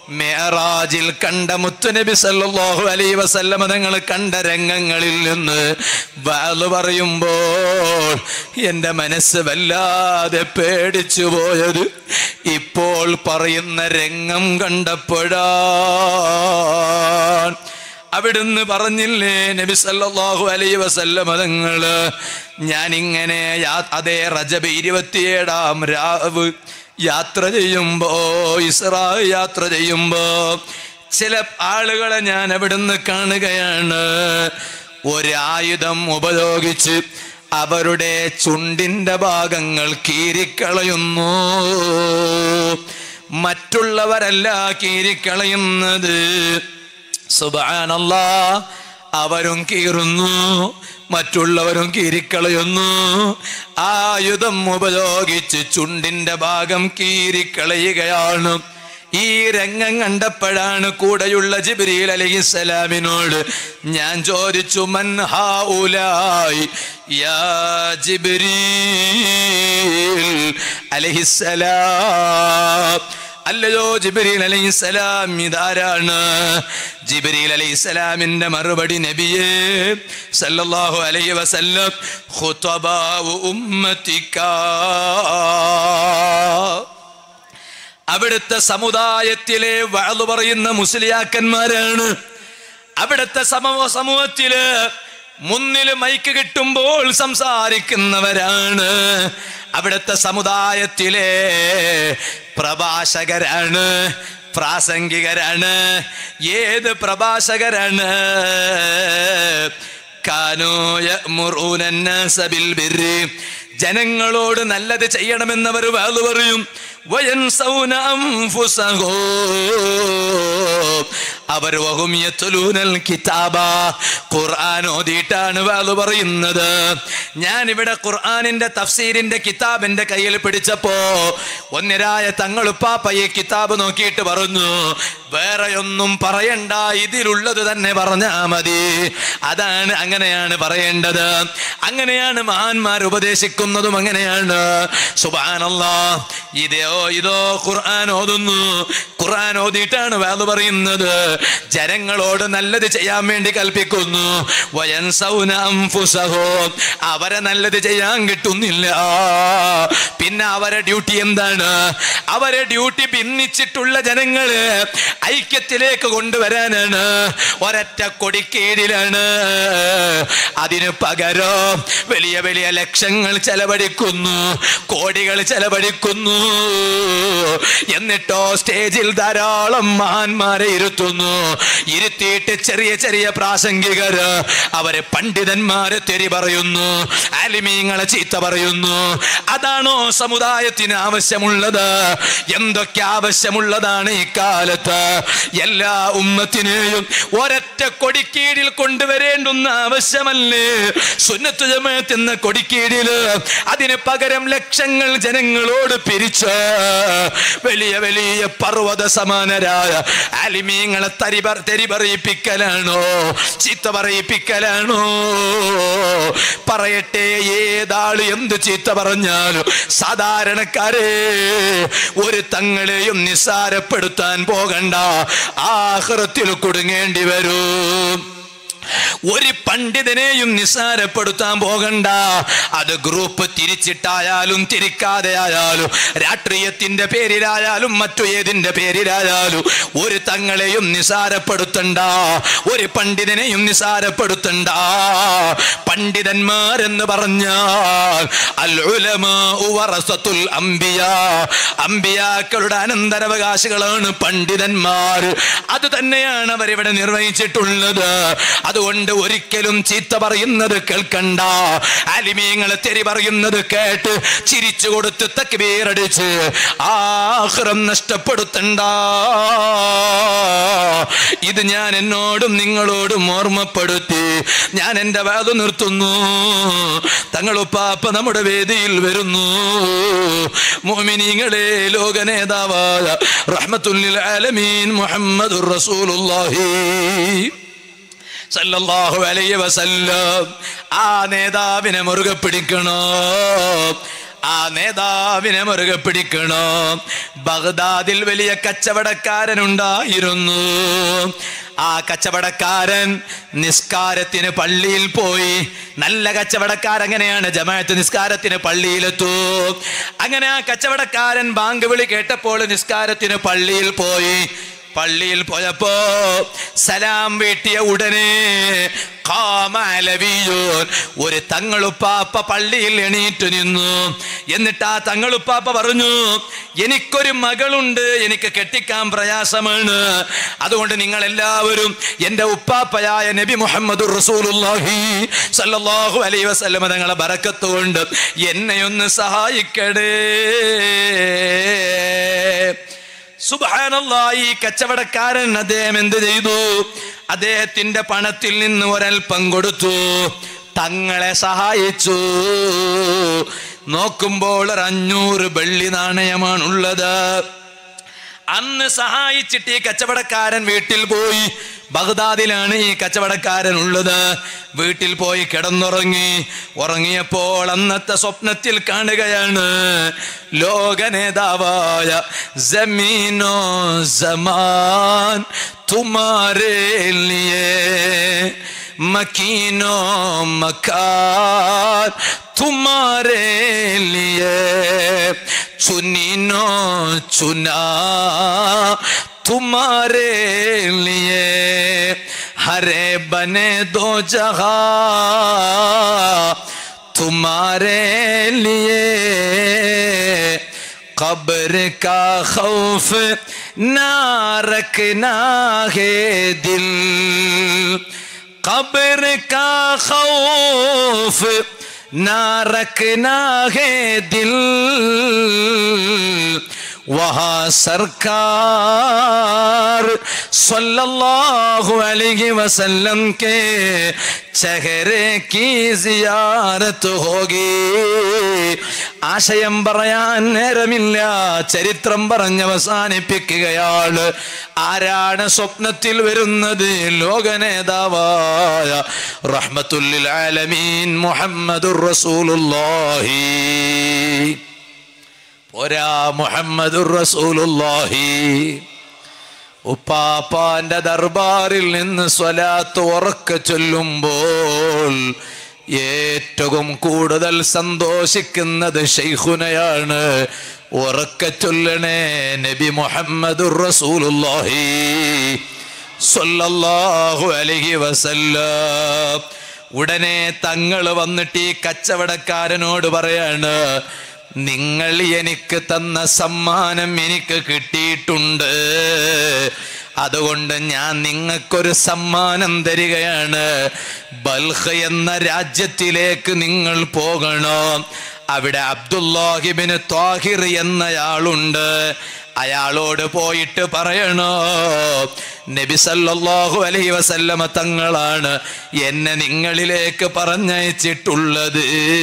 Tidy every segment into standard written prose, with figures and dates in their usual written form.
മിഅ്റാജിൽ കണ്ട മുത്തുനബി സല്ലല്ലാഹു അലൈഹി വസല്ലമ തങ്ങൾ കണ്ട രംഗങ്ങളിൽ നിന്ന് വഅദ് പറയുമ്പോൾ എൻ്റെ മനസ്സ് വല്ലാതെ പേടിച്ചു പോയത് ഇപ്പോൾ പറയുന്ന രംഗം കണ്ടപ്പോഴാണ്. അവിടുന്ന് പറഞ്ഞില്ലേ നബി സല്ലല്ലാഹു അലൈഹി വസല്ലമ തങ്ങൾ, ഞാനിങ്ങനെ അതേ റജബ് 27-ാം രാവ് യാത്ര ചെയ്യുമ്പോ, ഇസ്രാ യാത്ര ചെയ്യുമ്പോ ചില ആളുകളെ ഞാൻ അവിടുന്ന് കാണുകയാണ്. ഒരായുധം ഉപയോഗിച്ച് അവരുടെ ചുണ്ടിന്റെ ഭാഗങ്ങൾ കീറിക്കളയുന്നു. മറ്റുള്ളവരല്ല കീറിക്കളയുന്നത്, സുബ്ഹാനല്ലാഹ്, അവരും കീറുന്നു, മറ്റുള്ളവരും കീറിക്കളയുന്നു. ആയുധം ഉപയോഗിച്ച് ചുണ്ടിന്റെ ഭാഗം കീറിക്കളയുകയാണ്. ഈ രംഗം കണ്ടപ്പോഴാണ് കൂടെയുള്ള ജിബ്രീൽ അലൈഹിസ്സലാമിനോട് ഞാൻ ചോദിച്ചു, മൻ ഹൗലായി യാ ജിബ്രീൽ അലൈഹിസ്സലാം, അല്ലയോ ജിബ്രീൽ അലൈഹിസ്സലാം ഇതാരാണ്? ജിബ്രീൽ അലൈഹിസ്സലാമിന്റെ മറുപടി, നബിയേ സല്ലല്ലാഹു അലൈഹി വസല്ലം, ഖുതബാഉ ഉമ്മത്തിക, അവിടുത്തെ സമുദായത്തിലെ വഅദ് പറയുന്ന മുസ്ലിയാക്കന്മാരാണ്. അവിടുത്തെ സമൂഹത്തില് മുന്നിൽ മൈക്ക് കിട്ടുമ്പോൾ സംസാരിക്കുന്നവരാണ്. അവിടുത്തെ സമുദായത്തിലെ പ്രഭാഷകരാണ്, പ്രാസംഗികരാണ്. ഏത് പ്രഭാഷകരാണ്? കാനൂ യഅ്മുറൂന അന്നാസ ബിൽ ബിർരി, ജനങ്ങളോട് നല്ലത് ചെയ്യണമെന്നവർ വഅദ് പറയും. വയൻസൗന അൻഫുസഹും, അവർ വഹും യത്ലൂനൽ കിതാബ, ഖുർആൻ ഓതിയിട്ടാണ് വഅദ് പറയുന്നത്. ഞാൻ ഇവിടെ ഖുർആനിന്റെ തഫ്സീരിന്റെ കിതാബിന്റെ കയ്യിൽ പിടിച്ചപ്പോ ഒന്നിരായ തങ്ങളുപ്പാപ്പ ഈ കിതാബ് നോക്കിയിട്ട് പറഞ്ഞു, വേറെ ഒന്നും പറയണ്ട, ഇതിലുള്ളത് തന്നെ പറഞ്ഞാ മതി. അതാണ്, അങ്ങനെയാണ് പറയേണ്ടത്. അങ്ങനെയാണ് മഹാന്മാർ ഉപദേശിക്കുന്നതും അങ്ങനെയാണ്. സുബ്ഹാനല്ലാഹ്, ഇതോ ഖുർആൻ ഓതുന്നു, ഖുർആൻ ഓതിയിട്ടാണ് വഅദ് പറയുന്നത്. ജനങ്ങളോട് നല്ലത് ചെയ്യാൻ വേണ്ടി കൽപ്പിക്കുന്നു. വയൻസൗന അൻഫുസഹും, അവരെ നല്ലത് ചെയ്യാൻ കിട്ടുന്നില്ല. പിന്നെ അവരെ ഡ്യൂട്ടി എന്താണ്? അവരെ ഡ്യൂട്ടി ഭിന്നിച്ചിട്ടുള്ള ജനങ്ങള് ഐക്യത്തിലേക്ക് കൊണ്ടുവരാനാണ്. ഒരൊറ്റ കൊടിക്കീഴിലാണ്. അതിന് പകരം വലിയ വലിയ ലക്ഷങ്ങൾ ചെലവഴിക്കുന്നു, കോടികൾ ചെലവഴിക്കുന്നു. എന്നിട്ടോ സ്റ്റേജിൽ ധാരാളം മഹാന്മാരെ ഇരുത്തുന്നു. ഇരുത്തിയിട്ട് ചെറിയ ചെറിയ പ്രാസംഗികര് അവരെ പണ്ഡിതന്മാരെ തെറി പറയുന്നു, ആലിമീങ്ങളെ ചീത്ത പറയുന്നു. അതാണോ സമുദായത്തിന് ആവശ്യമുള്ളത്? എന്തൊക്കെ ആവശ്യമുള്ളതാണ് ഈ കാലത്ത്? എല്ലാ ഉമ്മത്തിനെയും ഒരൊറ്റ കൊടിക്കീഴിൽ കൊണ്ടുവരേണ്ടുന്ന ആവശ്യമല്ലേ സുന്നത്ത് ജമാഅത്ത് എന്ന കൊടിക്കീഴില്? അതിന് പകരം ലക്ഷങ്ങൾ ജനങ്ങളോട് പിരിച്ച് വലിയ വലിയ പർവ്വത സമാനരായ ആലിമീങ്ങളെ തെറി പറയിപ്പിക്കലാണോ, ചീത്ത പറയിപ്പിക്കലാണോ? പറയട്ടെ, ഏതാള് എന്ത് ചീത്ത പറഞ്ഞാലും സാധാരണക്കാരെ ഒരു തങ്ങളെയും നിസ്സാരപ്പെടുത്താൻ പോകണ്ട, ആഖിറത്തിൽ കുടുങ്ങേണ്ടി വരും. ഒരു പണ്ഡിതനെയും നിസ്സാരപ്പെടുത്താൻ പോകണ്ട. അത് ഗ്രൂപ്പ് തിരിച്ചിട്ടായാലും തിരിക്കാതെ ആയാലും, രാഷ്ട്രീയത്തിന്റെ പേരിലായാലും മറ്റു ഏതിന്റെ പേരിലായാലും ഒരു തങ്ങളെയും നിസ്സാരപ്പെടുത്തണ്ട, ഒരു പണ്ഡിതനെയും നിസ്സാരപ്പെടുത്തണ്ട. പണ്ഡിതന്മാരെന്ന് പറഞ്ഞാൽ അൽ ഉലമാഉ വറസത്തുൽ അംബിയാ, അംബിയാക്കളുടെ അനന്തരാവകാശികളാണ് പണ്ഡിതന്മാർ. അത് തന്നെയാണ് അവരിവിടെ നിർവഹിച്ചിട്ടുള്ളത്. അതുകൊണ്ട് ഒരിക്കലും ചീത്ത പറയുന്നത് കേൾക്കണ്ട, ആലിമീങ്ങളെ തെറി പറയുന്നത് കേട്ട് ചിരിച്ചു കൊടുത്ത് തക്ബീർ അടിച്ച് ആഖിറം നഷ്ടപ്പെടുത്തണ്ട. ഇത് ഞാൻ എന്നോടും നിങ്ങളോടും ഓർമ്മപ്പെടുത്തി ഞാൻ എൻ്റെ വാദം നിർത്തുന്നു. തങ്ങളുപ്പാപ്പ നമ്മുടെ വേദിയിൽ വരുന്നു. മുഅ്മിനീങ്ങളെ, ലോക നേതാവായ റഹ്മത്തുൽ ലിൽ ആലമീൻ മുഹമ്മദുർ റസൂലുള്ളാഹി സല്ലല്ലാഹു അലൈഹി വസല്ലം, ആ നേതാവിനെ മുറുകെ പിടിക്കണോ? ആ നേതാവിനെ മുറുകെ പിടിക്കണോ. ബഗ്ദാദിൽ വലിയ കച്ചവടക്കാരനുണ്ടായിരുന്നു. ആ കച്ചവടക്കാരൻ നിസ്കാരത്തിന് പള്ളിയിൽ പോയി. നല്ല കച്ചവടക്കാരെങ്ങനെയാണ് ജമാഅത്ത് നിസ്കാരത്തിന് പള്ളിയിലെത്തൂ. അങ്ങനെ ആ കച്ചവടക്കാരൻ ബാങ്ക് വിളി കേട്ടപ്പോൾ നിസ്കാരത്തിന് പള്ളിയിൽ പോയി. പള്ളിയിൽ പോയപ്പോ സലാം വീട്ടിയ ഉടനെ ഒരു തങ്ങളുപ്പാപ്പ പള്ളിയിൽ എണീറ്റു നിന്നു. എന്നിട്ട് ആ തങ്ങളുപ്പാപ്പ പറഞ്ഞു, എനിക്കൊരു മകളുണ്ട്, എനിക്ക് കെട്ടിക്കാൻ പ്രയാസമാണ്. അതുകൊണ്ട് നിങ്ങൾ എല്ലാവരും എൻ്റെ ഉപ്പാപ്പയായ നബി മുഹമ്മദുർ റസൂലുള്ളാഹി സ്വല്ലല്ലാഹു അലൈഹി വസല്ലം തങ്ങളെ ബറക്കത്ത് കൊണ്ട് എന്നെയൊന്ന് സഹായിക്കണേ. സുബ്ഹാനല്ലാഹ്. ഈ കച്ചവടക്കാരൻ അദ്ദേഹം എന്ത് ചെയ്തു? അദ്ദേഹത്തിന്റെ പണത്തിൽ നിന്ന് ഒരൽപ്പം കൊടുത്തു, തങ്ങളെ സഹായിച്ചു. നോക്കുമ്പോൾ 500 വെള്ളി നാണയമാണുള്ളത്. അന്ന് സഹായിച്ചിട്ട് ഈ കച്ചവടക്കാരൻ വീട്ടിൽ പോയി. ബഗ്ദാദിലാണ് ഈ കച്ചവടക്കാരൻ ഉള്ളത്. വീട്ടിൽ പോയി കിടന്നുറങ്ങി. ഉറങ്ങിയപ്പോൾ അന്നത്തെ സ്വപ്നത്തിൽ കാണുകയാണ് ലോക നേതാവായ ജമീനോ സമാൻ തുമാരേ ലിയേ മക്കീനോ മക്കാൻ തുമാരേ ലിയേ ചുനീനോ ചുനാ तुम्हारे लिए हरे बने दो जहां तुम्हारे लिए कब्र का खौफ ना रखना है दिल कब्र का खौफ ना रखना है दिल वहाँ सरकार सल्लल्लाहु अलैहि वसल्लम के चेहरे की जियारत होगी. ആശയം പറയാൻ നേരമില്ല, ചരിത്രം പറഞ്ഞവസാനിപ്പിക്കുകയാണ്. ആരാണ് സ്വപ്നത്തിൽ വരുന്നത്? ലോക നേതാവായ റഹ്മത്തുൽ ആലമീൻ മുഹമ്മദുർ റസൂലുള്ളാഹി. പോരാ, മുഹമ്മദുർ റസൂലുള്ളാഹി. ഉപ്പാപ്പാന്റെ ദർബാറിൽ നിന്ന് സ്വലാത്ത് ഉറക്കെ ചൊല്ലുമ്പോൾ ഏറ്റവും കൂടുതൽ സന്തോഷിക്കുന്നത് ശൈഖുനയാണ്. ഉറക്കെ ചൊല്ലണേ നബി മുഹമ്മദുർ റസൂലുള്ളാഹി സ്വല്ലല്ലാഹു അലൈഹി വസല്ലം. ഉടനെ തങ്ങൾ വന്നിട്ട് ഈ കച്ചവടക്കാരനോട് പറയാണ്, നിങ്ങൾ എനിക്ക് തന്ന സമ്മാനം എനിക്ക് കിട്ടിയിട്ടുണ്ട്, അതുകൊണ്ട് ഞാൻ നിങ്ങൾക്കൊരു സമ്മാനം തരികയാണ്. ബൽഖ് എന്ന രാജ്യത്തിലേക്ക് നിങ്ങൾ പോകണം. അവിടെ അബ്ദുല്ലാഹിബ്നു ത്വാഹിർ എന്നയാളുണ്ട്. അയാളോട് പോയിട്ട് പറയണോ, നബി സല്ലല്ലാഹു അലൈഹി വസല്ലമ തങ്ങളാണ് എന്നെ നിങ്ങളിലേക്ക് പറഞ്ഞയച്ചിട്ടുള്ളത്.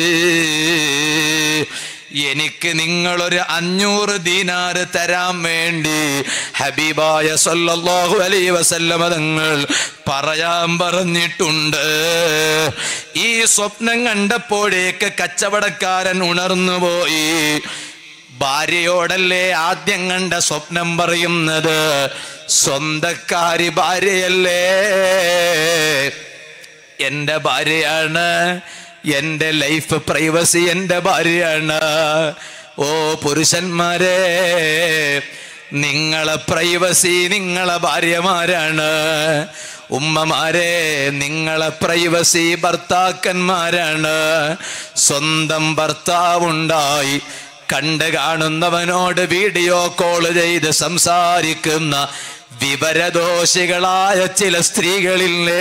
എനിക്ക് നിങ്ങളൊരു 500 ദീനാർ തരാൻ വേണ്ടി ഹബീബായ സല്ലല്ലാഹു അലൈഹി വസല്ലമ തങ്ങൾ പറയാൻ പറഞ്ഞിട്ടുണ്ട്. ഈ സ്വപ്നം കണ്ടപ്പോഴേക്ക് കച്ചവടക്കാരൻ ഉണർന്നുപോയി. ഭാര്യയോടല്ലേ ആദ്യം കണ്ട സ്വപ്നം പറയുന്നത്? സ്വന്തക്കാരി ഭാര്യയല്ലേ? എൻ്റെ ഭാര്യയാണ്, എൻ്റെ ലൈഫ് പ്രൈവസി എൻ്റെ ഭാര്യയാണ്. ഓ പുരുഷന്മാരെ, നിങ്ങളെ പ്രൈവസി നിങ്ങളെ ഭാര്യമാരാണ്. ഉമ്മമാരെ, നിങ്ങളെ പ്രൈവസി ഭർത്താക്കന്മാരാണ്. സ്വന്തം ഭർത്താവുണ്ടായി കണ്ട് കാണുന്നവനോട് വീഡിയോ കോൾ ചെയ്ത് സംസാരിക്കുന്ന വിവരദോഷികളായ ചില സ്ത്രീകളില്ലേ?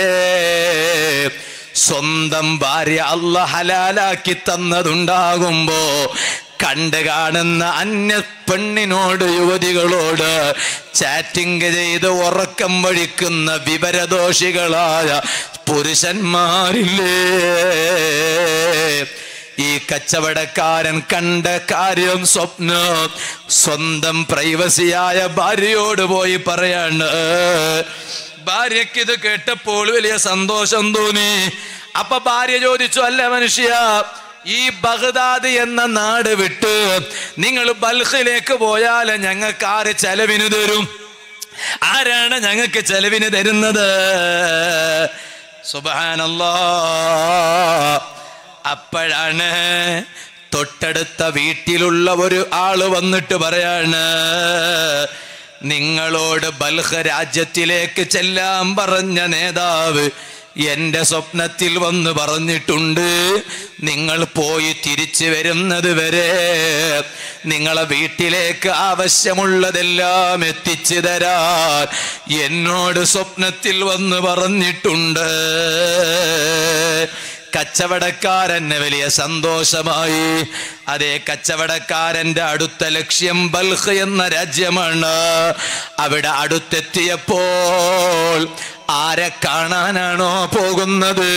സ്വന്തം ഭാര്യ അല്ലാഹ് ഹലാലാക്കി തന്നതുണ്ടാകുമ്പോ കണ്ട് കാണുന്ന അന്യ പെണ്ണിനോട്, യുവതികളോട് ചാറ്റിംഗ് ചെയ്ത് ഉറക്കം വഴിക്കുന്ന വിവരദോഷികളായ പുരുഷന്മാരില്ലേ? ഈ കച്ചവടക്കാരൻ കണ്ട കാര്യം സ്വപ്നം. സ്വന്തം പ്രൈവസിയായ ഭാര്യയോട് പോയി പറയാണ്. ഭാര്യയ്ക്ക് ഇത് കേട്ടപ്പോൾ വലിയ സന്തോഷം തോന്നി. അപ്പൊ ഭാര്യ ചോദിച്ചു, അല്ല മനുഷ്യ, ഈ ബഗ്ദാദ് എന്ന നാട് വിട്ട് നിങ്ങൾ ബൽഖിലേക്ക് പോയാൽ ഞങ്ങൾക്ക് ആര് ചെലവിന് തരും? ആരാണ് ഞങ്ങൾക്ക് ചെലവിന് തരുന്നത്? സുബ്ഹാനല്ലാഹ്. അപ്പോഴാണ് തൊട്ടടുത്ത വീട്ടിലുള്ള ഒരു ആള് വന്നിട്ട് പറയാണ്, നിങ്ങളോട് ബൽഖ് രാജ്യത്തിലേക്ക് ചെല്ലാൻ പറഞ്ഞ നേതാവ് എന്റെ സ്വപ്നത്തിൽ വന്ന് പറഞ്ഞിട്ടുണ്ട്, നിങ്ങൾ പോയി തിരിച്ചു വരുന്നത് വരെ നിങ്ങളെ വീട്ടിലേക്ക് ആവശ്യമുള്ളതെല്ലാം എത്തിച്ചു തരാൻ എന്നോട് സ്വപ്നത്തിൽ വന്ന് പറഞ്ഞിട്ടുണ്ട്. കച്ചവടക്കാരന് വലിയ സന്തോഷമായി. അതേ, കച്ചവടക്കാരന്റെ അടുത്ത ലക്ഷ്യം ബൽഖ് എന്ന രാജ്യമാണ്. അവിടെ അടുത്തെത്തിയപ്പോൾ ആരെ കാണാനാണോ പോകുന്നത്?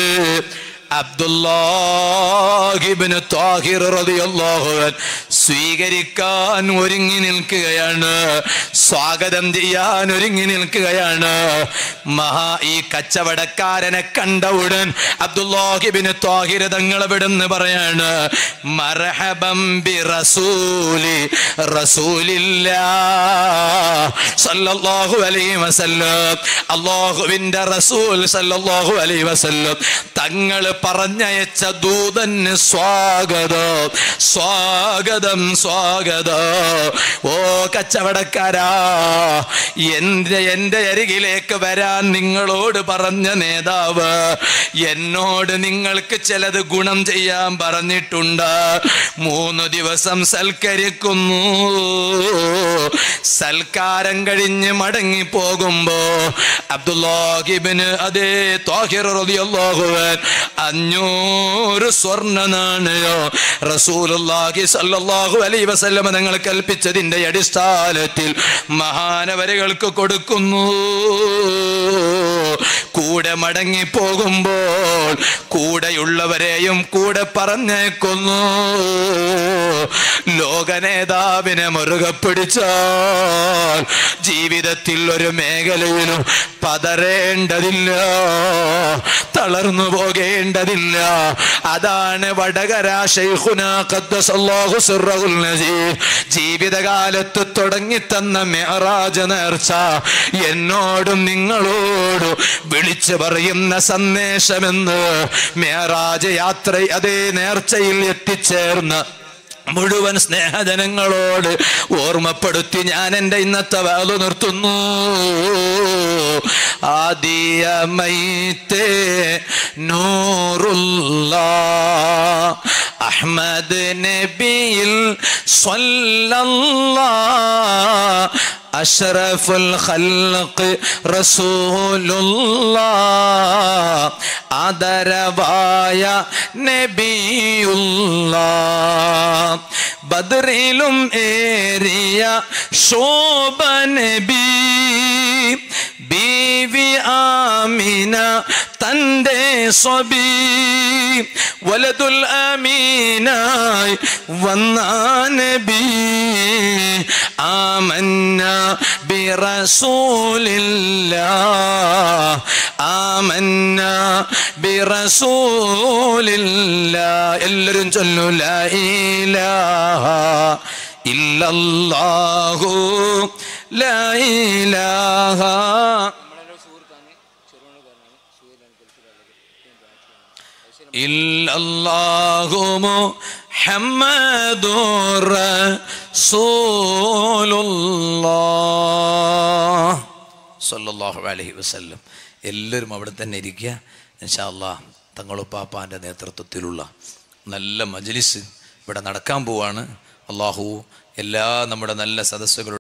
അബ്ദുല്ലാഹ് ഇബ്നു ത്വാഹിർ റളിയല്ലാഹു അൻഹു സ്വീകരിക്കാൻ ഒരുങ്ങി നിൽക്കുകയാണ്, സ്വാഗതം ചെയ്യാൻ ഒരുങ്ങി നിൽക്കുകയാണ്. ഈ കച്ചവടക്കാരനെ കണ്ട ഉടൻ അബ്ദുല്ലാഹ് ഇബ്നു ത്വാഹിർ തങ്ങൾ ഇവിടുന്ന് പറയാണ്, മർഹബം ബി റസൂലില്ലാഹ് സല്ലല്ലാഹു അലൈഹി വസല്ലം. അല്ലാഹുവിന്റെ റസൂൽ സല്ലല്ലാഹു അലൈഹി വസല്ലം തങ്ങൾ പറഞ്ഞയച്ച ദൂതന് സ്വാഗതം, സ്വാഗതം, സ്വാഗതം. ഓ കച്ചവടക്കാരാ, എന്റെ അരികിലേക്ക് വരാൻ നിങ്ങളോട് പറഞ്ഞ നേതാവ് എന്നോട് നിങ്ങൾക്ക് ചിലത് ഗുണം ചെയ്യാൻ പറഞ്ഞിട്ടുണ്ട്. 3 ദിവസം സൽക്കരിക്കുന്നു. സൽക്കാരം കഴിഞ്ഞ് മടങ്ങി പോകുമ്പോ അബ്ദുല്ലാഹ് ഇബ്നു ത്വാഹിർ റളിയല്ലാഹു അൻഹു 500 സ്വർണ്ണ നാണയോ റസൂലുള്ളാഹി സ്വല്ലല്ലാഹു അലൈഹി വസല്ലം തങ്ങൾ കൽപ്പിച്ചതിന്റെ അടിസ്ഥാനത്തിൽ മഹാനവരുകൾക്ക് കൊടുക്കുന്നു. കൂടെ മടങ്ങി പോകുമ്പോൾ കൂടെയുള്ളവരെയും കൂടെ പറഞ്ഞേക്കുന്നു. ലോക നേതാവിനെ മുറുകെ പിടിച്ചാൽ ജീവിതത്തിൽ ഒരു മേഖലയിലും പതറേണ്ടതില്ല, തളർന്നു പോകേണ്ടതില്ല. അതാണ് വടകര ശൈഖുനാ ഖദ്ദസല്ലാഹു സിർറഹുൽ നസീർ ജീവിതകാലത്ത് തുടങ്ങിത്തന്ന മിഅ്റാജ് നേർച്ച എന്നോടും നിങ്ങളോടും വിളിച്ചു പറയുന്ന സന്ദേശമെന്ന് മിഅ്റാജ് യാത്ര അതേ നേർച്ചയിൽ എത്തിച്ചേർന്ന മുഴുവൻ സ്നേഹജനങ്ങളോട് ഓർമ്മപ്പെടുത്തി ഞാൻ എൻ്റെ ഇന്നത്തെ വാള് നിർത്തുന്നു. ആദിയമൈത്തേ നൂറുല്ലാഹ് അഹ്മദ് നബിയിൽ സ്വല്ലല്ലാഹ് അഷ്റഫുൽ ഖൽഖ് റസൂലുള്ളാഹ് ആദരവായ നബിയുള്ളാഹ് ബദറിലും ഏറിയ ശോഭ നബി ബീവി ആമിന തന്റെ സ്വബി വലതുൽ ആമീനായി വന്ന നബി ആമന്ന ബിറസൂലില്ലാഹ് ആമന്ന ബിറസൂലില്ലാഹ്. എല്ലാവരും ചൊല്ലു ലാ ഇലാഹ ഇല്ലല്ലാഹു ലാ ഇലാഹ ഇല്ലല്ലാഹു മുഹമ്മദുർ റസൂലുള്ളാഹ് സല്ലല്ലാഹു അലൈഹി വസല്ലം. എല്ലാവരും അവിടെ തന്നെ ഇരിക്കുക. ഇൻഷാ അല്ലാഹ് തങ്ങളുപ്പാപ്പാൻ്റെ നേതൃത്വത്തിലുള്ള നല്ല മജ്ലിസ് ഇവിടെ നടക്കാൻ പോവാണ്. അല്ലാഹു എല്ലാ നമ്മുടെ നല്ല സദസ്സുകളും